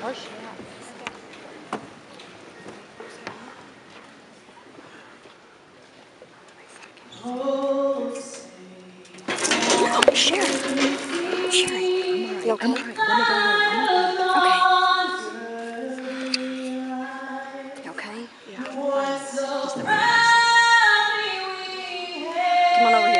course you have. Oh, Sherry. Sherry. You okay? I'm all right. Let me go home. I'm okay. Okay? Yeah. Just never relax. Come on over here.